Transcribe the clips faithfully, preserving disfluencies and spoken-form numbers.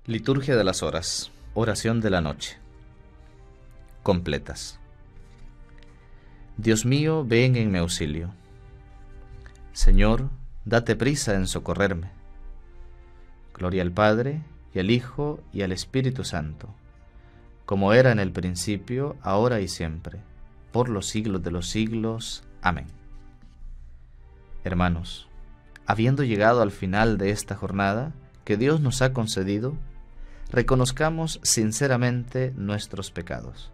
Liturgia de las horas. Oración de la noche. Completas. Dios mío, ven en mi auxilio. Señor, date prisa en socorrerme. Gloria al Padre, y al Hijo, y al Espíritu Santo, como era en el principio, ahora y siempre, por los siglos de los siglos. Amén. Hermanos, habiendo llegado al final de esta jornada que Dios nos ha concedido, reconozcamos sinceramente nuestros pecados.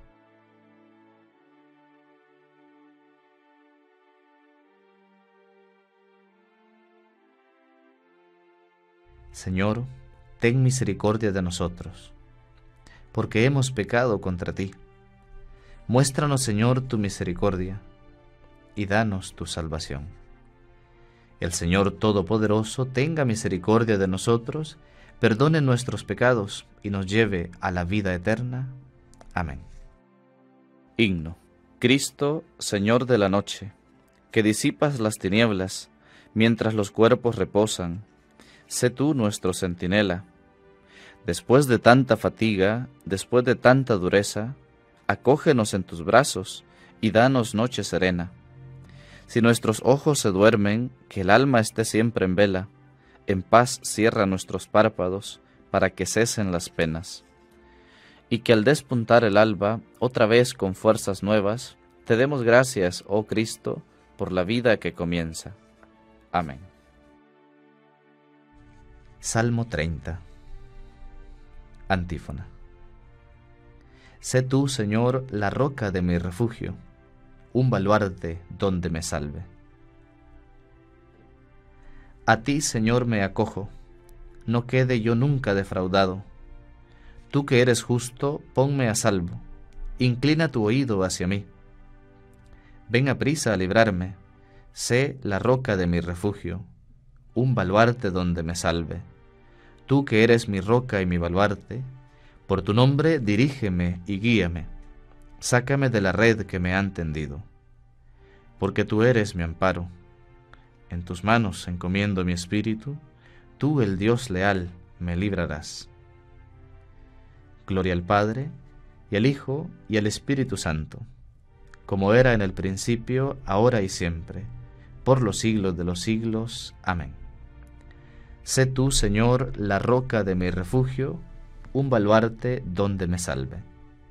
Señor, ten misericordia de nosotros, porque hemos pecado contra ti. Muéstranos, Señor, tu misericordia, y danos tu salvación. El Señor Todopoderoso tenga misericordia de nosotros, perdone nuestros pecados y nos lleve a la vida eterna. Amén. Himno. Cristo, Señor de la noche, que disipas las tinieblas mientras los cuerpos reposan, sé tú nuestro centinela. Después de tanta fatiga, después de tanta dureza, acógenos en tus brazos y danos noche serena. Si nuestros ojos se duermen, que el alma esté siempre en vela, en paz cierra nuestros párpados para que cesen las penas. Y que al despuntar el alba, otra vez con fuerzas nuevas, te demos gracias, oh Cristo, por la vida que comienza. Amén. Salmo treinta. Antífona. Sé tú, Señor, la roca de mi refugio, un baluarte donde me salve. A ti, Señor, me acojo, no quede yo nunca defraudado. Tú que eres justo, ponme a salvo, inclina tu oído hacia mí. Ven aprisa a librarme, sé la roca de mi refugio, un baluarte donde me salve. Tú que eres mi roca y mi baluarte, por tu nombre dirígeme y guíame, sácame de la red que me han tendido. Porque tú eres mi amparo, en tus manos encomiendo mi espíritu, tú, el Dios leal, me librarás. Gloria al Padre, y al Hijo, y al Espíritu Santo, como era en el principio, ahora y siempre, por los siglos de los siglos. Amén. Sé tú, Señor, la roca de mi refugio, un baluarte donde me salve.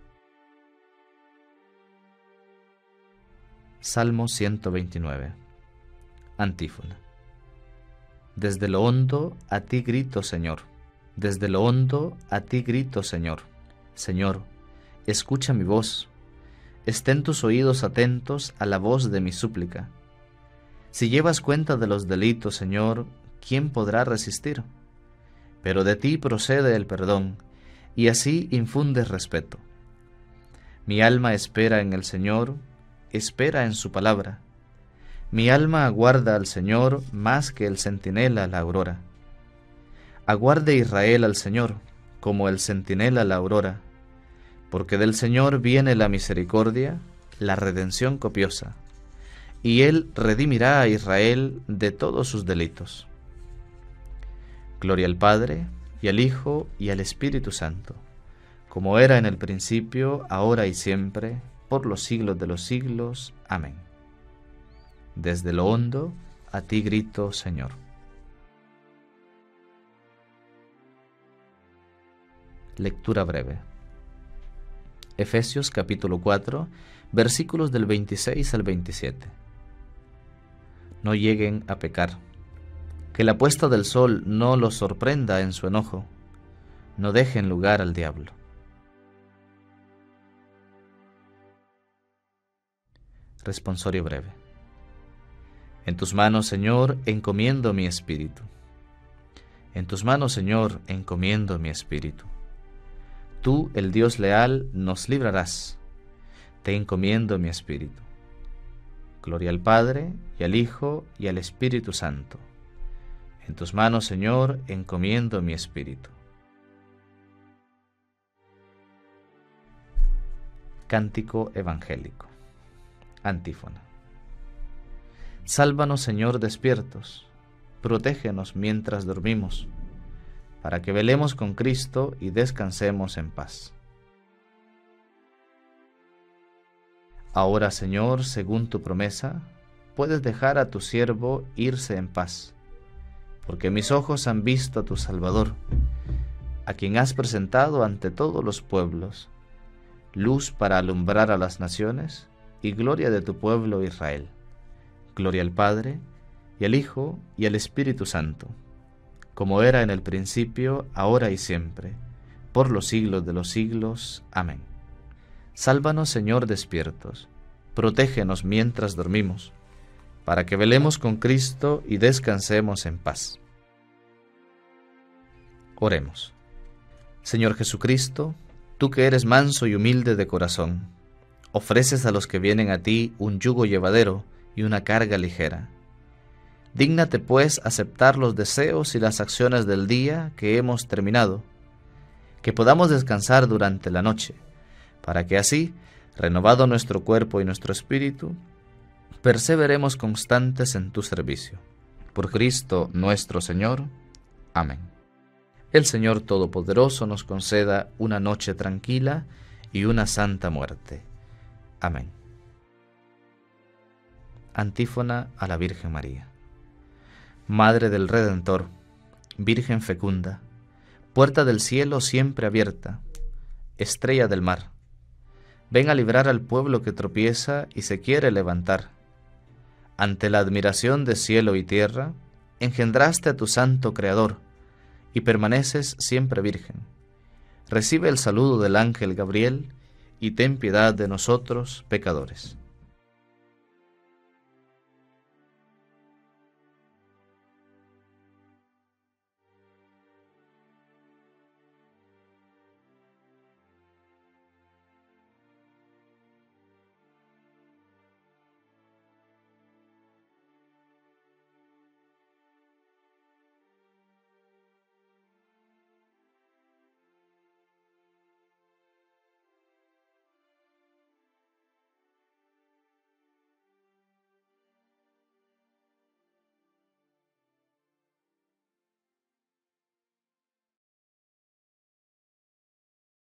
Salmo ciento veintinueve. Antífona. Desde lo hondo a ti grito, Señor. Desde lo hondo a ti grito, Señor. Señor, escucha mi voz. Estén tus oídos atentos a la voz de mi súplica. Si llevas cuenta de los delitos, Señor, ¿quién podrá resistir? Pero de ti procede el perdón, y así infundes respeto. Mi alma espera en el Señor, espera en su palabra. Mi alma aguarda al Señor más que el centinela la aurora. Aguarde Israel al Señor, como el centinela la aurora, porque del Señor viene la misericordia, la redención copiosa, y Él redimirá a Israel de todos sus delitos. Gloria al Padre, y al Hijo, y al Espíritu Santo, como era en el principio, ahora y siempre, por los siglos de los siglos. Amén. Desde lo hondo, a ti grito, Señor. Lectura breve. Efesios capítulo cuatro, versículos del veintiséis al veintisiete. No lleguen a pecar. Que la puesta del sol no los sorprenda en su enojo. No dejen lugar al diablo. Responsorio breve. En tus manos, Señor, encomiendo mi espíritu. En tus manos, Señor, encomiendo mi espíritu. Tú, el Dios leal, nos librarás. Te encomiendo mi espíritu. Gloria al Padre, y al Hijo, y al Espíritu Santo. En tus manos, Señor, encomiendo mi espíritu. Cántico evangélico. Antífona. Sálvanos, Señor, despiertos, protégenos mientras dormimos, para que velemos con Cristo y descansemos en paz. Ahora, Señor, según tu promesa, puedes dejar a tu siervo irse en paz, porque mis ojos han visto a tu Salvador, a quien has presentado ante todos los pueblos, luz para alumbrar a las naciones y gloria de tu pueblo Israel. Gloria al Padre, y al Hijo, y al Espíritu Santo, como era en el principio, ahora y siempre, por los siglos de los siglos. Amén. Sálvanos, Señor, despiertos, protégenos mientras dormimos, para que velemos con Cristo y descansemos en paz. Oremos. Señor Jesucristo, tú que eres manso y humilde de corazón, ofreces a los que vienen a ti un yugo llevadero y una carga ligera. Dígnate, pues, aceptar los deseos y las acciones del día que hemos terminado, que podamos descansar durante la noche, para que así, renovado nuestro cuerpo y nuestro espíritu, perseveremos constantes en tu servicio. Por Cristo nuestro Señor. Amén. El Señor Todopoderoso nos conceda una noche tranquila y una santa muerte. Amén. Antífona a la Virgen María. Madre del Redentor, Virgen fecunda, puerta del cielo siempre abierta, estrella del mar, ven a librar al pueblo que tropieza y se quiere levantar. Ante la admiración de cielo y tierra, engendraste a tu santo Creador, y permaneces siempre virgen. Recibe el saludo del ángel Gabriel, y ten piedad de nosotros, pecadores.